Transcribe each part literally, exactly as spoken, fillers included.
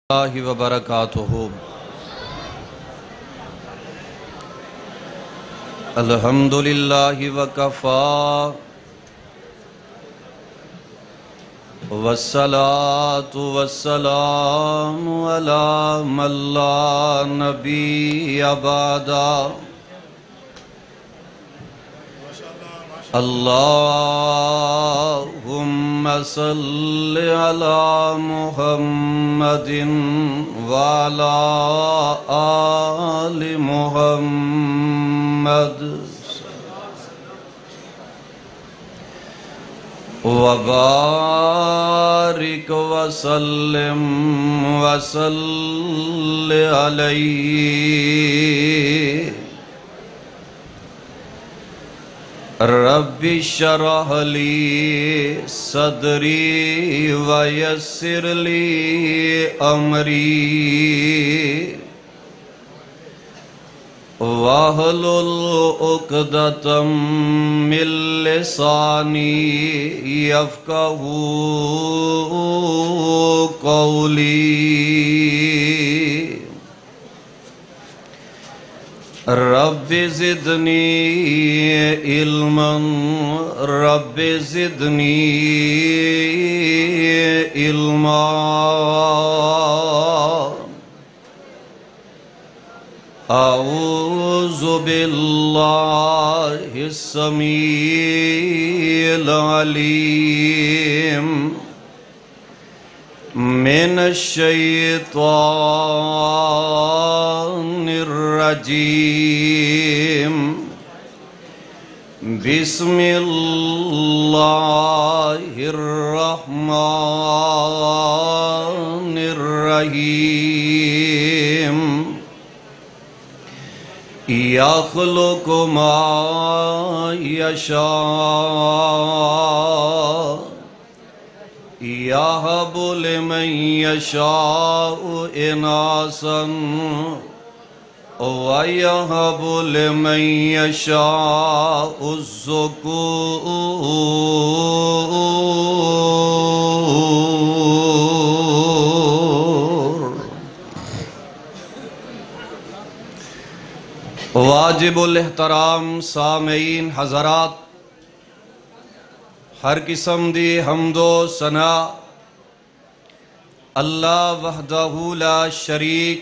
اللہ وبرکاتہ۔ الحمدللہ وکفا والصلاة والسلام علی من لا نبی بعدہ۔ اللہم صل علی محمد وعلی آل محمد وبارک وسلم وصل علیہ۔ رب اشرح لی صدری ویسر لی امری واحلل عقدۃ من لسانی یفقہوا قولی۔ رب زدنی علما رب زدنی علما۔ اعوذ باللہ السمیع العلیم من الشیطان الرجیم۔ بسم اللہ الرحمن الرحیم۔ یخلق ما یشاء یہب لمن یشاء اناثا وَيَهَبُ لِمَن يَشَاءُ الذُّكُورَ۔ واجب الاحترام سامعین حضرات، ہر قسم دی حمد و ثنا اللہ وحدہ لا شریک،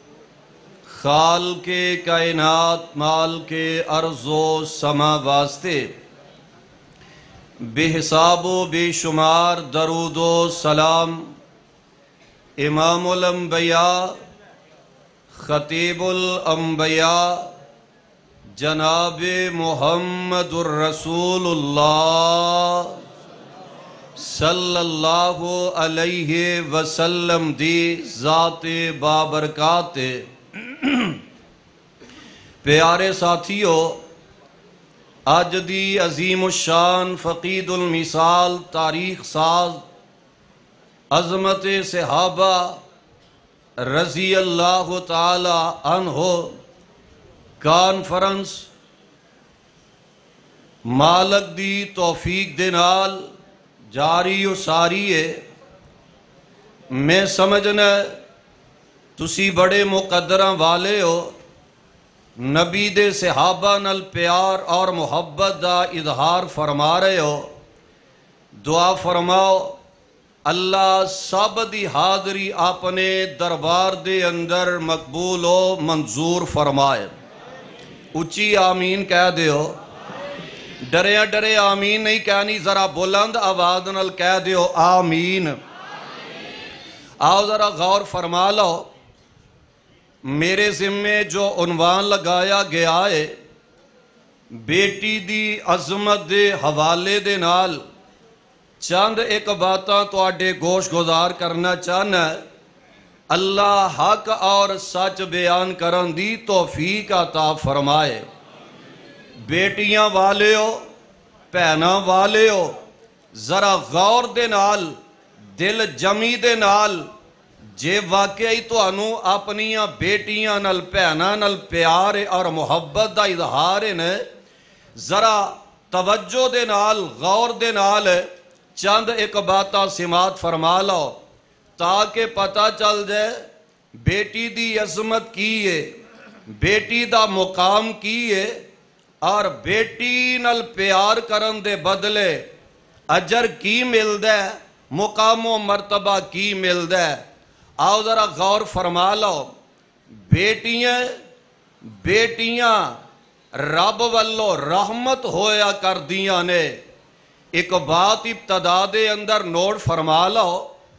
خالق کائنات مال کے ارض و سما واسطے بے حساب و بے شمار درود و سلام امام الانبیاء خطیب الانبیاء جناب محمد الرسول اللہ صلی اللہ علیہ وسلم دی ذات بابرکات۔ پیارے ساتھیو، آج دی عظیم الشان فقید المثال تاریخ ساز عظمت صحابہ رضی اللہ تعالی عنہ کانفرنس مالک دی توفیق دے نال جاری و ساری ہے۔ میں سمجھنا تسی بڑے مقدراں والے ہو، نبی دے صحابہ نال پیار اور محبت دا اظہار فرما رہے ہو۔ دعا فرماؤ اللہ سب دی حاضری اپنے دربار دے اندر مقبول و منظور فرمائے۔ اچھی آمین کہہ دیو، ڈرے ڈرے آمین نہیں کہنی، ذرا بلند آواز نال کہہ دیو آمین۔ آؤ ذرا غور فرما لو، میرے ذمے جو عنوان لگایا گیا ہے بیٹی دی عظمت دے حوالے دے نال چند ایک باتاں تو آڈے گوش گزار کرنا چاہنا ہے۔ اللہ حق اور سچ بیان کرن دی توفیق عطا فرمائے۔ بیٹیاں والے ہو، پہنا والے ہو، ذرا غور دے نال دل جمی دے نال جے واقعی تو انو اپنیاں بیٹیاں نل پہنا نل پیار اور محبت دا اظہار نے ذرا توجہ دے نال غور دے نال چند ایک باتاں سماعت فرما لو۔ تاکہ پتہ چل جائے بیٹی دی عظمت کی ہے، بیٹی دا مقام کی ہے، اور بیٹی نال پیار کرن دے بدلے اجر کی مل دے، مقام و مرتبہ کی مل دے۔ آؤ ذرا غور فرما لو، بیٹیاں بیٹیاں رب والو رحمت ہویا کر دیاں نے۔ ایک بات ابتدا دے اندر نوٹ فرما لو،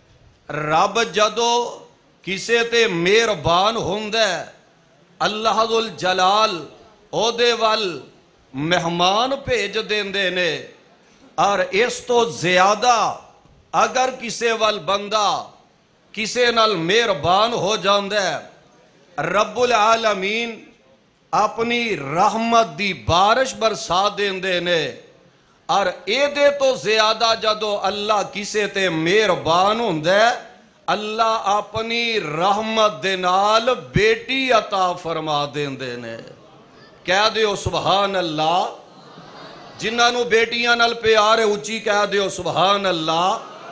رب جدو کسے تے مہربان ہوندے اللہ ذل جلال او دے وال مہمان بھیج دیندے نے، اور اس تو زیادہ اگر کسے وال بندہ کسے نال مہربان ہو جاندے رب العالمین اپنی رحمت دی بارش برسا دیندے نے، اور اے دے تو زیادہ جدو اللہ کسے تے مہربان ہوندے اللہ اپنی رحمت دے نال بیٹی عطا فرما دیندے نے۔ کہہ دیو سبحان اللہ، جنہاں نو بیٹیاں نال پیار ہے اچھی کہہ دیو سبحان اللہ۔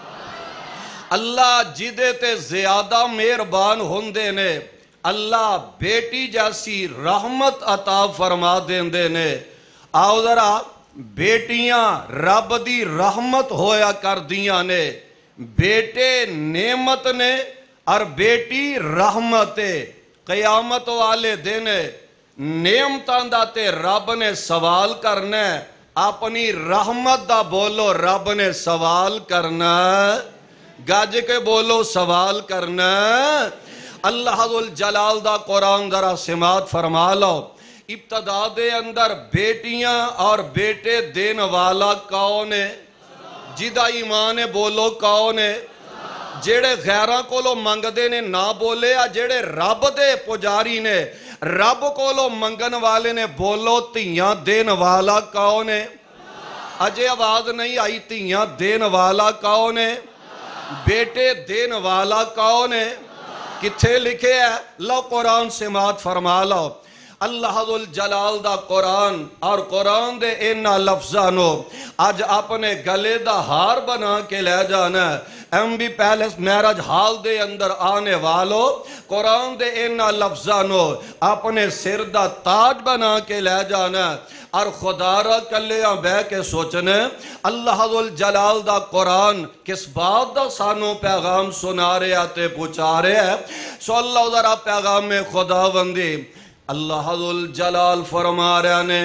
اللہ جدے تے زیادہ مہربان ہوندے نے اللہ بیٹی جیسی رحمت عطا فرما دیندے نے۔ آؤ ذرا بیٹیاں رب دی رحمت ہویا کر دیاں نے، بیٹے نعمت نے اور بیٹی رحمت۔ قیامت والے دن نعمتاں دا تے رب نے سوال کرنا، اپنی رحمت دا بولو رب نے سوال کرنا، گاج کے بولو سوال کرنا۔ اللہ ذل جلال دا قرآن ذرا سماعت فرما لو، ابتدا دے اندر بیٹیاں اور بیٹے دین والا کون ہے؟ جدہ ایمان بولو کون ہے؟ جیڑے غیران کو لو منگ دے نے نہ بولے، جیڑے رب دے پجاری نے رب کو لو منگن والے نے بولو تیاں دین والا کون ہے؟ اجے آواز نہیں آئی، تیاں دین والا کون ہے؟ بیٹے دین والا کون ہے؟ کتھے لکھے ہے؟ لو قرآن سماعت فرما لو، اللہ ذل جلال دا قرآن اور قرآن دے اینا لفظانو آج اپنے گلے دا ہار بنا کے لے جانا ہے۔ ایم بی پیلس میرج حال دے اندر آنے والو قرآن دے اینا لفظانو اپنے سر دا تاج بنا کے لے جانا ہے، اور خدا را کلیاں بے کے سوچنے اللہ ذل جلال دا قرآن کس بات دا سانو پیغام سنا رہے آتے پوچھا رہے ہیں۔ سو اللہ ذرا پیغام خدا بندی اللہ ذل جلال فرما رہے نے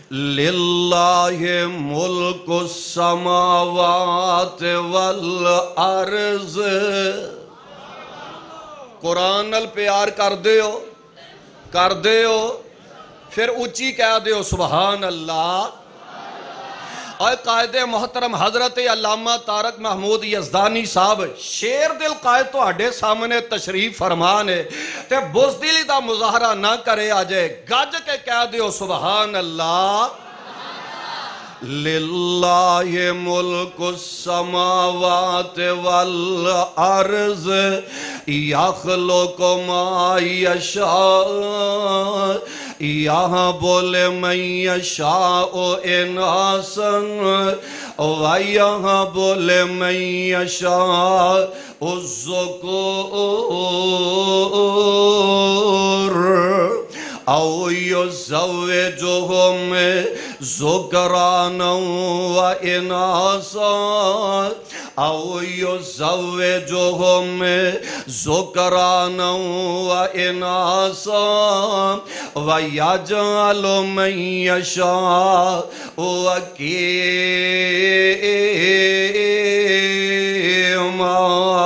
للہ ملک السماوات والارض۔ قرآن نال پیار کر دے ہو کر دے ہو پھر اچھی کہہ دے ہو سبحان اللہ۔ اور قائد محترم حضرت علامہ طارق محمود یزدانی صاحب شیر دل قائد تو اڈے سامنے تشریف فرمانے تے بزدلی دا مظاہرہ نہ کرے آجے، گج کے کہہ دیو سبحان اللہ۔ للہ ملک السماوات والارض یخلق ما یشاء، یہاں بولے من یشاء اناسا و یہاں بولے من یشاء الذکور او یزوجہم ذکرانا و اناسا او یزوجہم ذکرانا و اناسا و یجعل من یشاء وکیما۔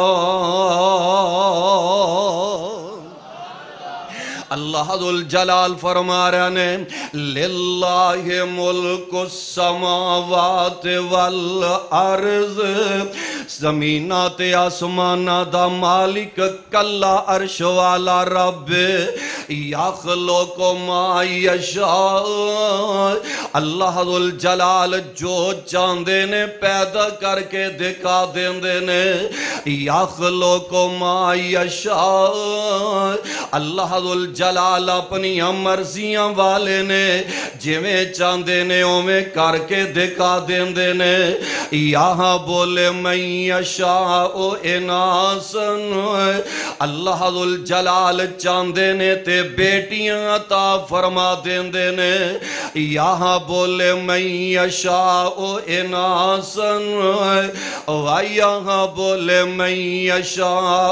اللہ ذل جلال فرما رہے نے للہ ملک السماوات والارض، زمینات آسمانہ دا مالک کلا عرش والا رب یخلق ما یشاء۔ اللہ ذل جلال جو چاندے نے پیدا کر کے دکھا دیندے نے، یخلق ما یشاء۔ اللہ ذل جلال اپنی مرضیاں والے نے جویں چاندے نے اویں کر کے دکھا دیندے نے۔ یہاں بولے من یشاء اناسن اللہ ذوالجلال چاندے نے تے بیٹیاں عطا فرما دیندے نے یہاں بولے من یشاء اناسن و یہاں بولے من یشاء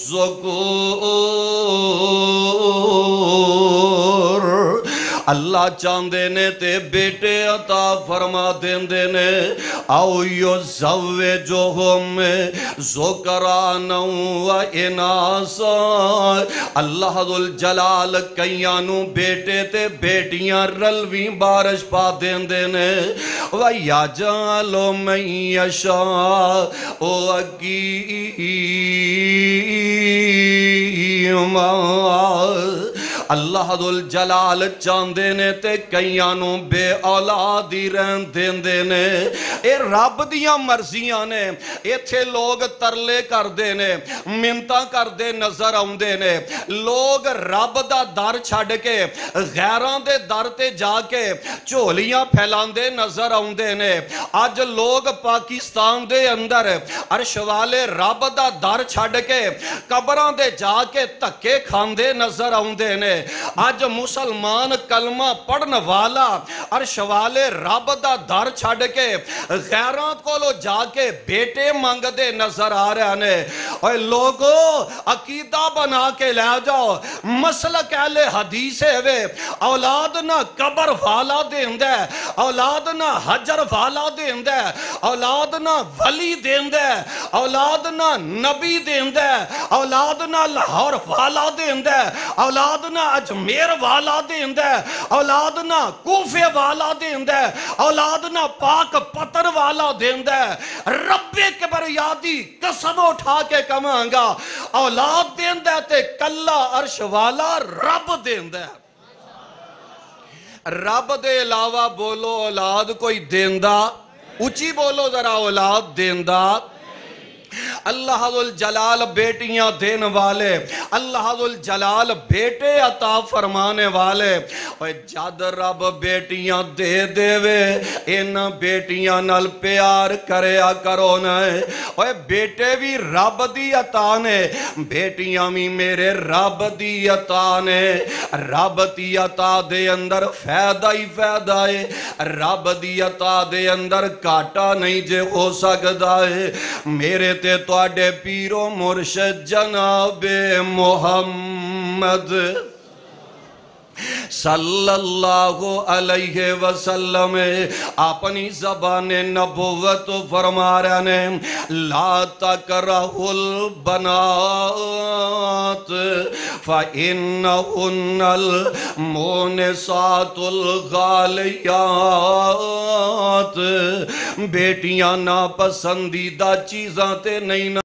الذکور اللہ چاندے نے تے بیٹے عطا فرما دیندے نے او یزوجہم ذکرانا و اناسا اللہ ذوالجلال کئیانوں بیٹے تے بیٹیاں رلویں بارش پا دیندے نے و یجعل من یشاء عقیما اللہ ذوالجلال چاندے نے تے کئیانوں بے اولادی رہن دیندے نے اے رب دیاں مرضیاں نے ایتھے لوگ ترلے کر دے نے منتاں کر دے نظر آؤندے نے لوگ رب دا در چھڑ کے غیران دے در تے جا کے چولیاں پھیلان دے نظر آؤندے نے آج لوگ پاکستان دے اندر عرش والے رب دا در چھڑ کے قبران دے جا کے تکے کھان دے نظر آؤندے نے آج مسلمان کلمہ پڑھن والا عرش والے رب دا در چھڑ کے غیرات کو لو جا کے بیٹے مانگ دے نظر آ رہے ہیں اور لوگوں عقیدہ بنا کے لے جاؤ مسلک اہل حدیث ہے اولاد نہ قبر والا دیندے اولاد نہ حجر والا دیندے اولاد نہ ولی دیندے اولاد نہ نبی دیندے اولاد نہ لاہور والا دیندے اولاد نہ اجمیر والا دیندے اولاد نہ کوفے والا دیندے اولاد نہ پاک پتر والا دیندے رب کبریادی قسم اٹھا کے کمانگا اولاد دیندے تے کلا عرش والا رب دیندے رب دے علاوہ بولو اولاد کوئی دیندہ اچھی بولو ذرا اولاد دیندہ اللہ ذوالجلال بیٹیاں دین والے اللہ ذوالجلال بیٹے عطا فرمانے والے اور جد رب بیٹیاں دے دے وے ان بیٹیاں نال پیار کریا کرو نائے اور بیٹے بھی رب دی عطا نے بیٹیاں بھی میرے رب دی عطا نے رب دی عطا دے اندر فیدہ ہی فیدہ ہے رب دی عطا دے اندر کاٹا نہیں جے ہو سکتا ہے میرے تے تو آڈے پیرو مرشد جناب محمد صلی اللہ علیہ وسلم اپنی زبان نبوت فرما رہے ہیں لا تکرہو البنات فإنہن المونسات الغالیات بیٹیاں نا پسندیدہ چیزاں تے نہیں